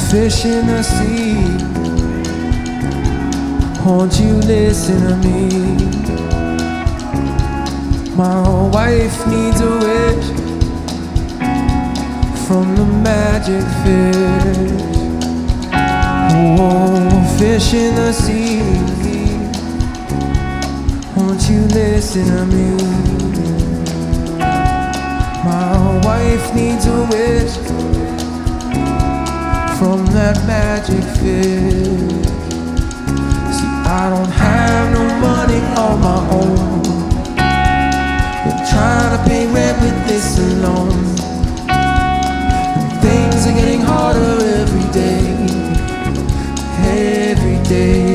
fish in the sea. Won't you listen to me? My wife needs a wish from the magic fish. Oh, fish in the sea, won't you listen to me? My wife needs a wish from that magic fish. See, I don't have no money on my own. Been trying to pay rent with this alone. And things are getting harder every day. Every day.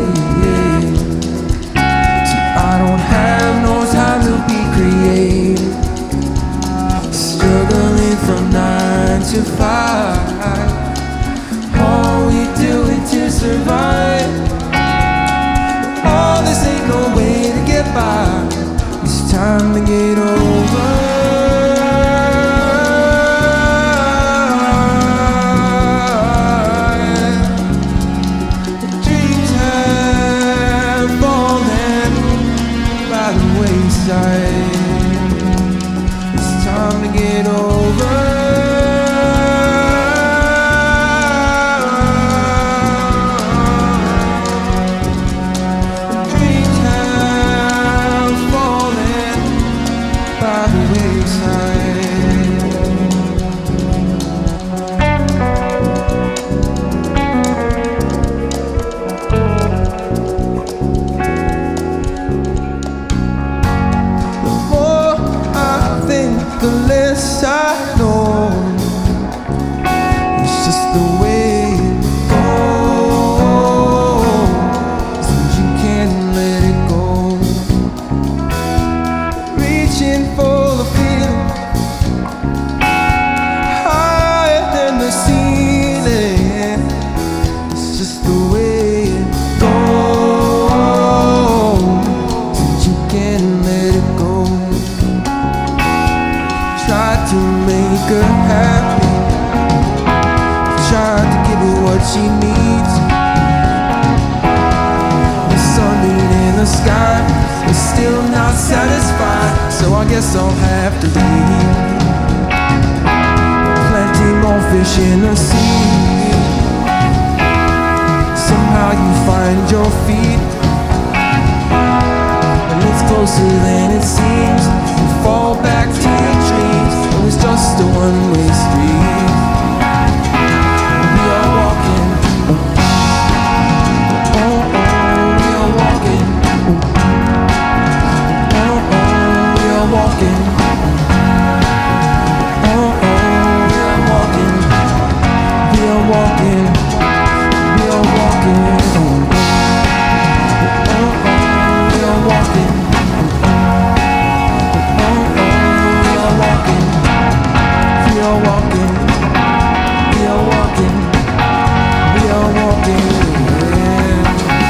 See, I don't have no time to be creative. Struggling from 9 to 5. All we do is to survive. Oh, this ain't no way to get by. It's time to get over. The dreams have fallen by the wayside. It's time to get over. The less I know, it's just the way it goes. Since you can't let it go, reaching for the feeling higher than the ceiling. It's just the way it goes. Since you can't let it go, tried to make her happy, tried to give her what she needs. The sun beat in the sky is still not satisfied, so I guess I'll have to leave. Plenty more fish in the sea. Somehow you find your feet, and it's closer than it seems. You fall back to your dreams. It was just a one-way street. We are walking. Oh, oh, we are walking. Oh, oh, we are walking. Oh, oh, we are walking. We are walking. We are walking. Oh, oh, we are walking. We are walking, we are walking, we are walking, yeah.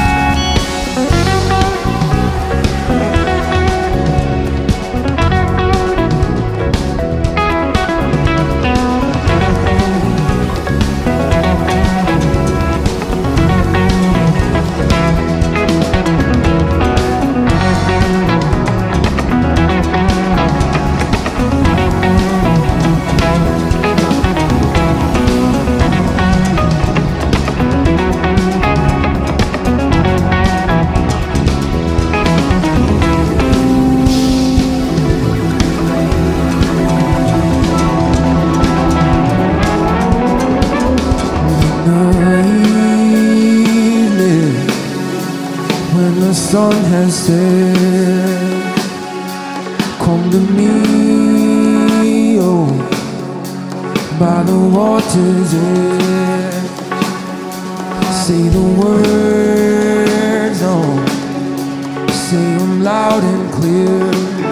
When the sun has set, come to me, oh, by the water's edge. Say the words, oh, say them loud and clear.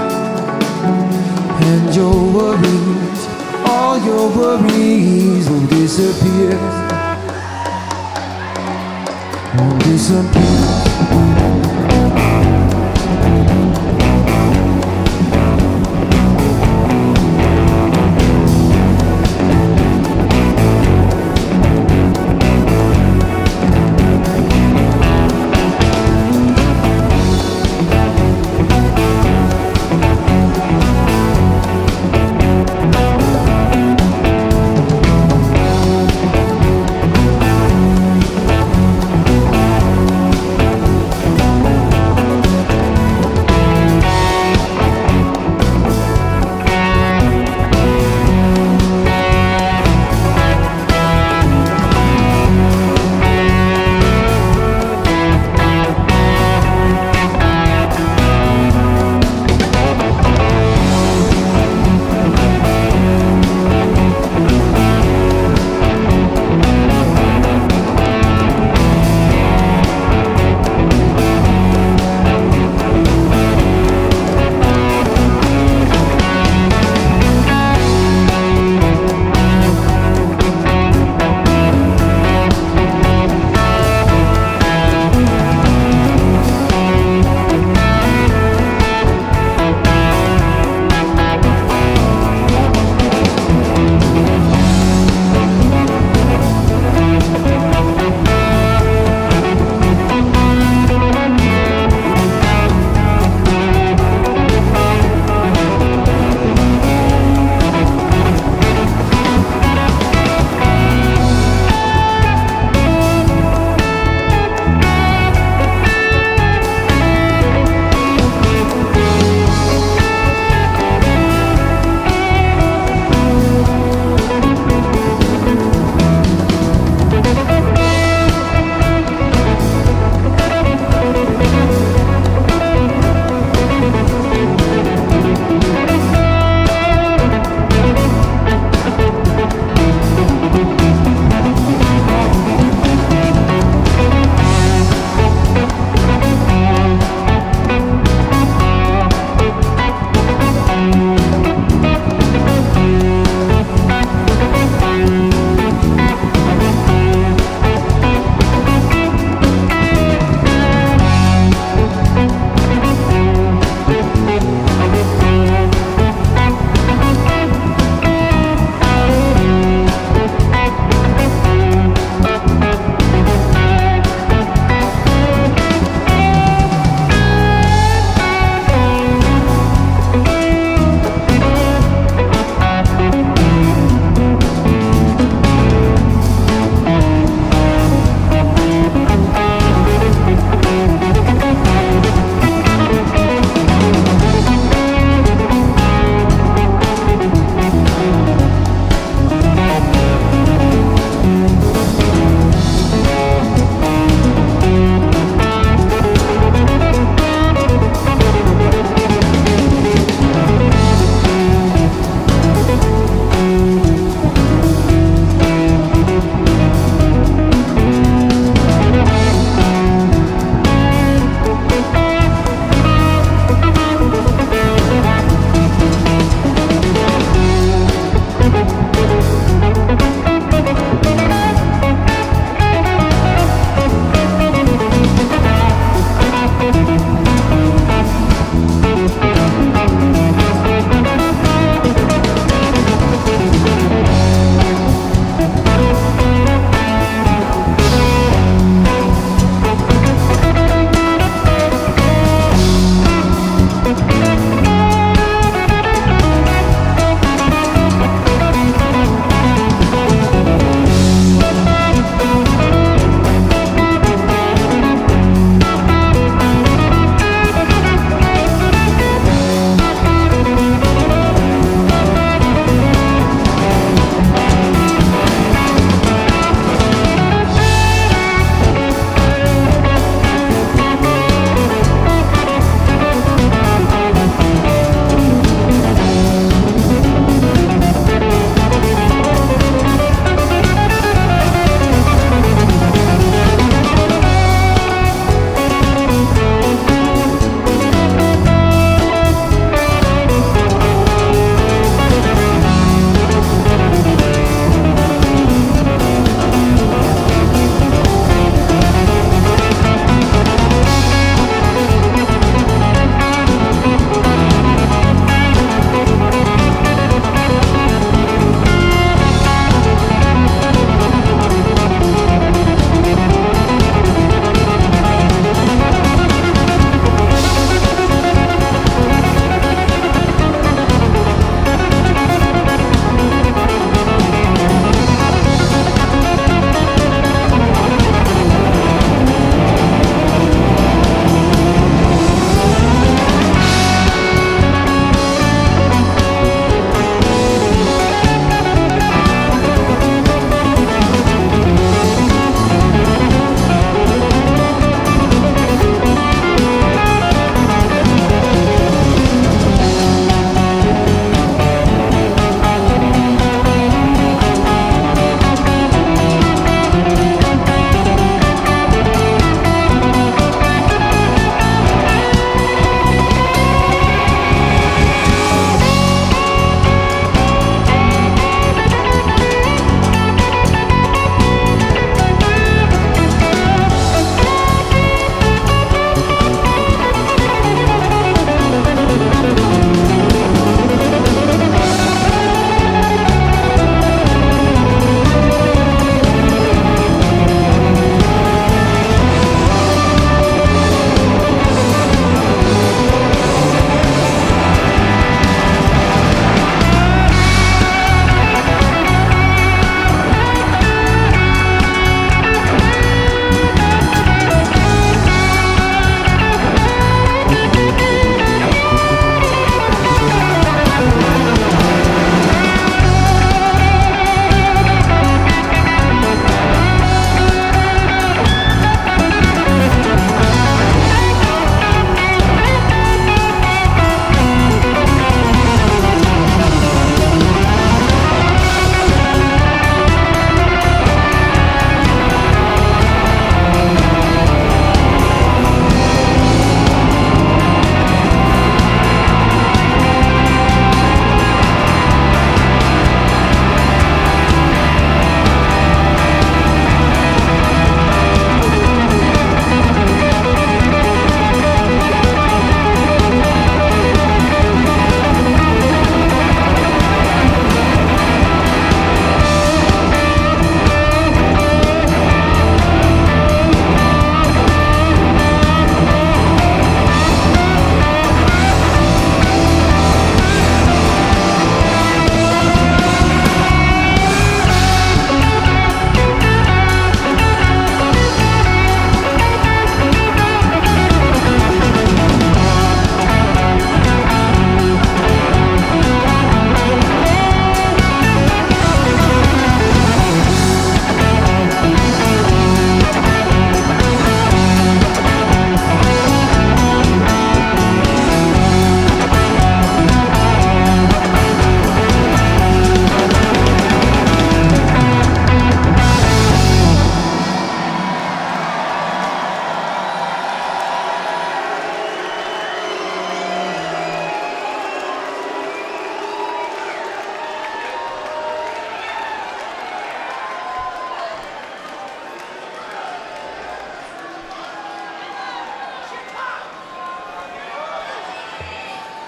And your worries, all your worries will disappear. Will disappear.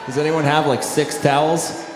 Does anyone have like 6 towels?